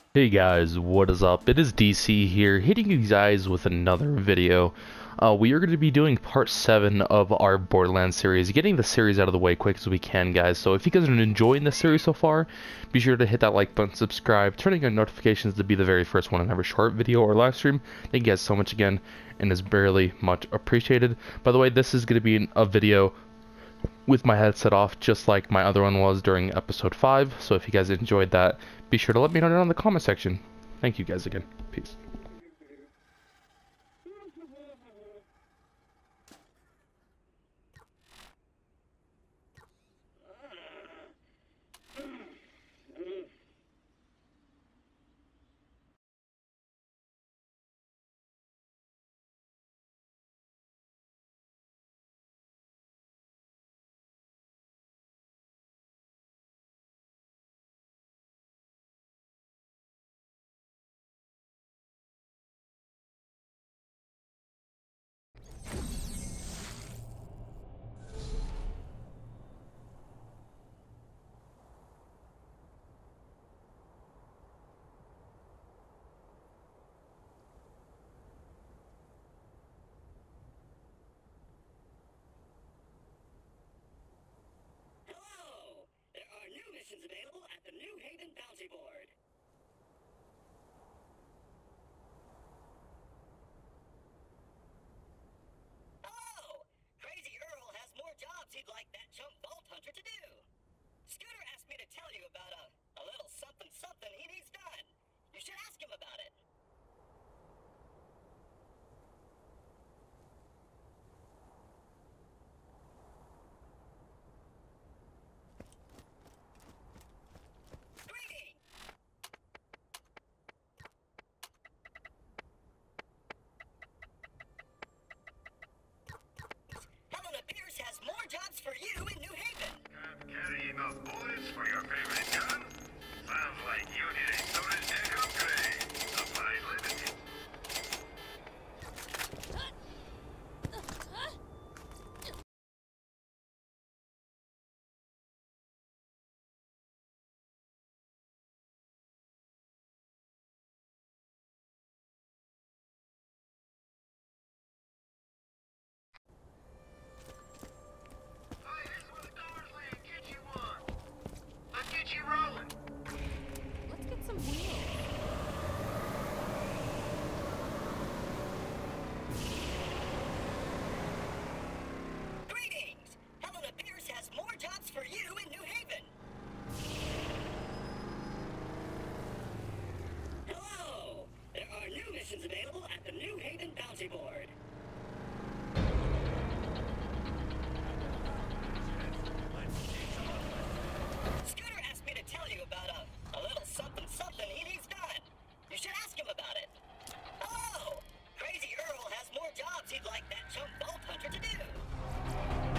Hey guys, what is up? It is DC here, hitting you guys with another video. We are going to be doing part 7 of our Borderlands series, getting the series out of the way quick as we can, guys. So if you guys are enjoying this series so far, be sure to hit that like button, subscribe, turning on notifications to be the very first one in every short video or live stream. Thank you guys so much again, and is barely much appreciated. By the way, this is going to be a video with my headset off, just like my other one was during episode 5. So if you guys enjoyed that, be sure to let me know down in the comment section. Thank you guys again. Peace. Hello! There are new missions available at the New Haven Bounty Board. Hello! Crazy Earl has more jobs he'd like that chump Vault Hunter to do. Scooter asked me to tell you about a little something something he needs done. You should ask him about it. Greetings! Helena Pierce has more jobs for you in New Haven. Carry enough bullets for your favorite gun? Sounds like you need a storage tank upgrade. Supplies limited. Hey, here's where the doors lead. Get you one. Let's get you rolling. Let's get some wheels. Greetings! Helena Pierce has more jobs for you in New Haven. Hello! There are new missions available at the New Haven Bounty Board. Scooter asked me to tell you about a little something something he needs done. You should ask him about it. Hello! Crazy Earl has more jobs he'd like that chump Vault Hunter to do.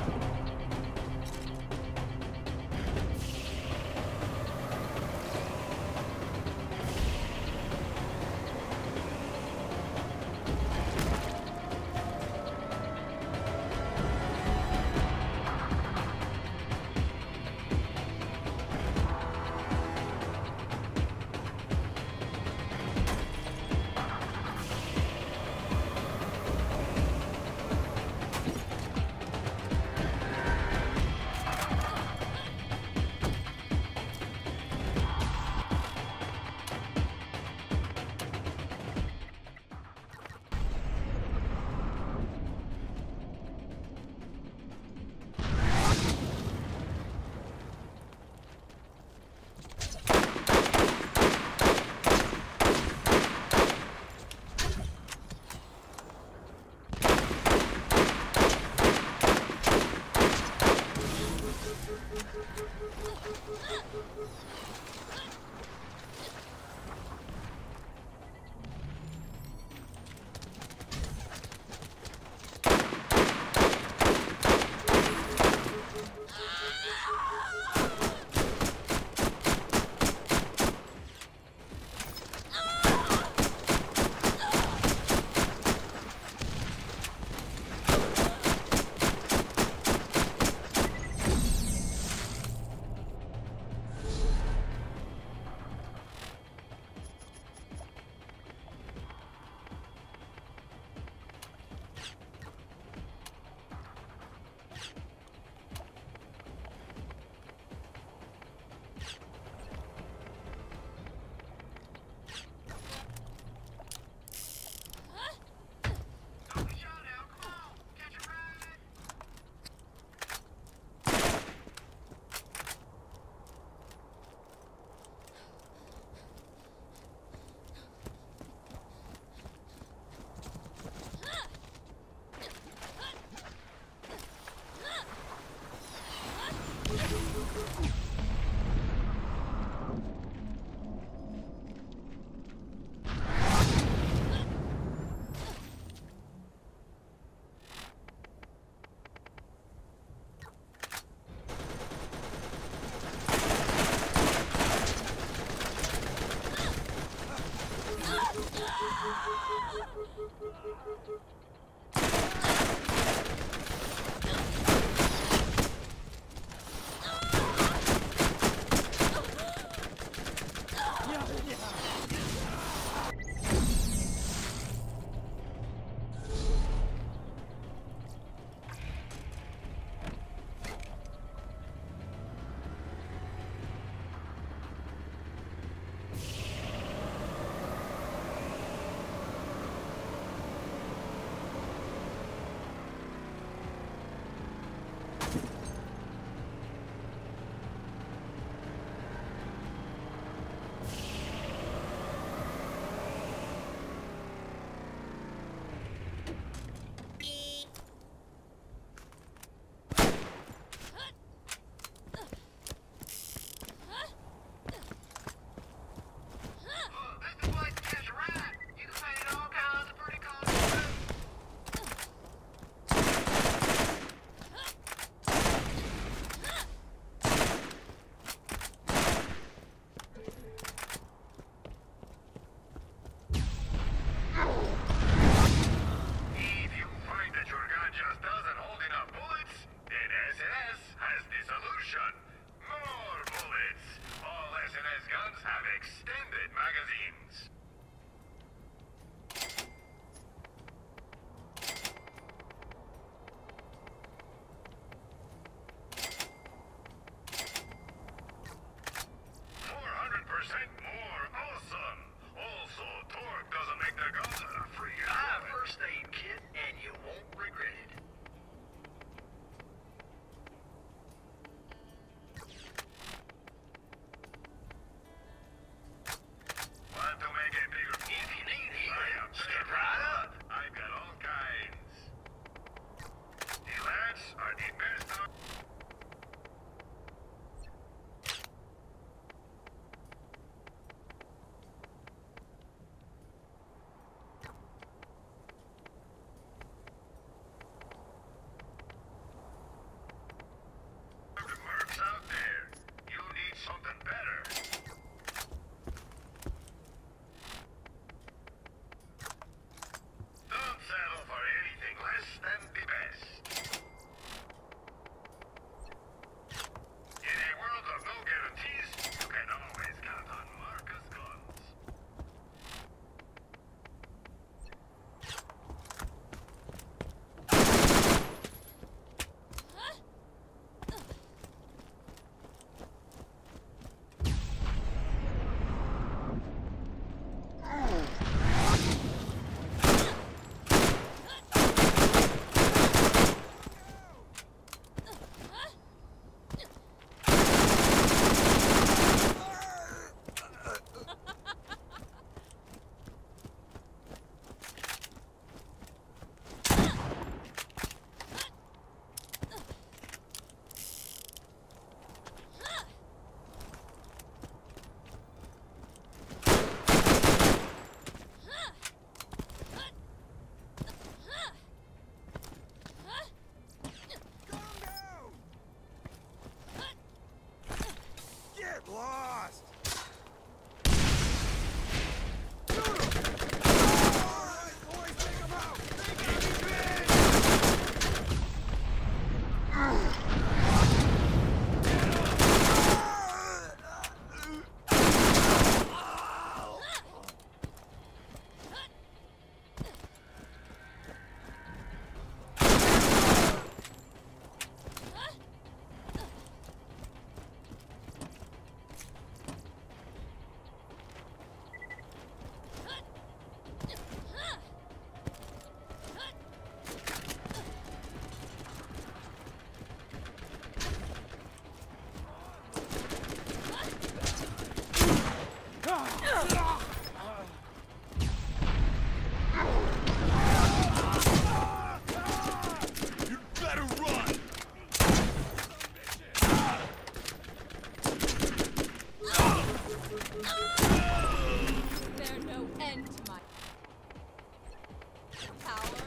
This place is right. You can find all kinds of pretty cool stuff. If you find that your gun just doesn't hold enough bullets, then SNS has the solution. More bullets. All SNS guns have extended magazines. "400% more awesome. Also, torque doesn't make the guns a free first aid kit, and you won't regret it. Want to make a bigger? If you need it, step right up. I've got all kinds. The lads are the best of. Mercs out there. You need something better. Don't settle for anything less than the best. In a world of no guarantees, you can always count on Marcus Guns. Get lost! There's no end to my power.